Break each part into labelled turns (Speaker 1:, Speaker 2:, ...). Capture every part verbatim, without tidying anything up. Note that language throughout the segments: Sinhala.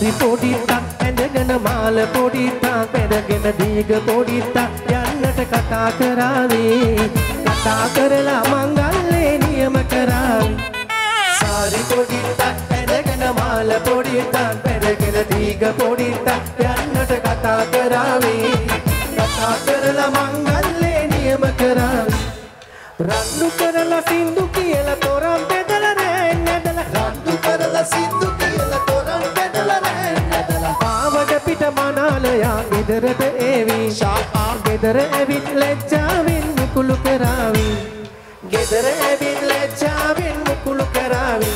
Speaker 1: සාරි පොඩි තක් ඇඳගෙන මාල පොඩි තක් පැදගෙන දීග පොඩි තක් යන්නට කතා කරාවේ කතා කරලා මංගල්ලේ නියම කරාවේ සාරි පොඩි තක් ඇඳගෙන මාල පොඩි තක් පැදගෙන දීග පොඩි තක් යන්නට කතා කරාවේ කතා කරලා මංගල්ලේ නියම කරාවේ රණ්ඩු කරලා සින්දු කියලා තොරන් බෙදලා නෑ නැදලා රණ්ඩු කරලා සින්දු කියලා තොරන් බෙදලා නෑ නැදලා ආවඩ පිට මනාලයා ගෙදරට එවි ෂා ගෙදර ඇවිත් ලැජ්ජාවෙන් මුකුළු කරාවි ගෙදර ඇවිත් ලැජ්ජාවෙන් මුකුළු කරාවි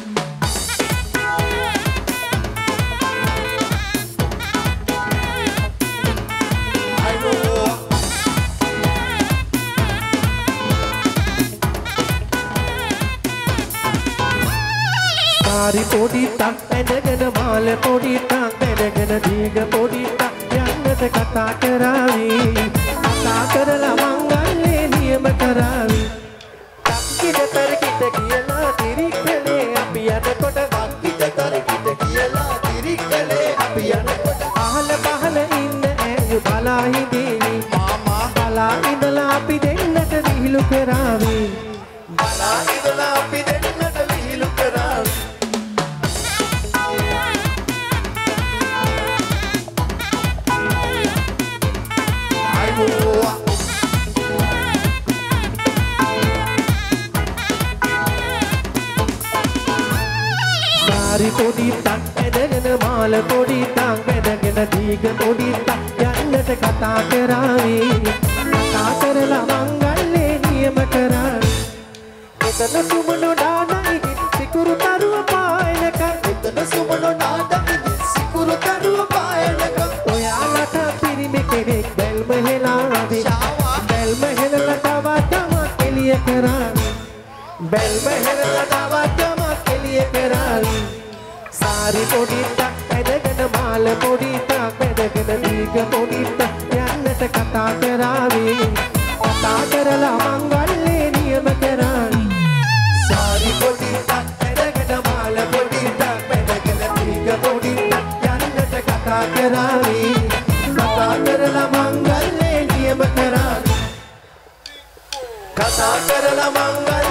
Speaker 1: සාරි පොඩි තක් ඇඳගෙන මාල පොඩි තක් පැදගෙන දීග පොඩි තක් යන්නට කතා කරාවි කතා කරලා මංගල්ලේ නියම කරාවි තක්කිට තරකිට කියලා තිරික්කලේ අපි යනකොට වක්කිට තරකිට කියලා තිරික්කලේ අපි යනකොට අහල පහල ඉන්න ඇයු බලා හිඳිනි මාමා බලා ඉඳලා අපි දෙන්නට විහිළු කරාවි බලා ඉඳලා අපි දෙන්නට විහිළු කරාවි සාරි පොඩි තක් ඇඳගෙන මාල පොඩි තක් පැදගෙන දීග පොඩි තක් යන්නට කතා කරාවි කතා කරලා මංගල්ලේ නියම කරාවි එතන සුමනෝ ඩානයි සිකුරු තරුව පායනක එතන සුමනෝ ඩානයි සිකුරු තරුව පායනක ඔයාලට පිරිමි කෙනෙක් බැල්ම හෙලාවි බැල්ම හෙලලා තවටම එළිය කරාවි බැල්ම හෙලලා තවටම එළිය කරාවි සාරි පොඩි තක් ඇඳගෙන මාල පොඩි තක් පැදගෙන දීග පොඩි තක් යන්නට කතා කරාවි කතා කරලා මංගල්ලේ නියම කරාවි සාරි පොඩි තක් ඇඳගෙන මාල පොඩි තක් පැදගෙන දීග පොඩි තක් යන්නට කතා කරාවි කතා කරලා මංගල්ලේ නියම කරාවි කතා කරලා මංගල්ලේ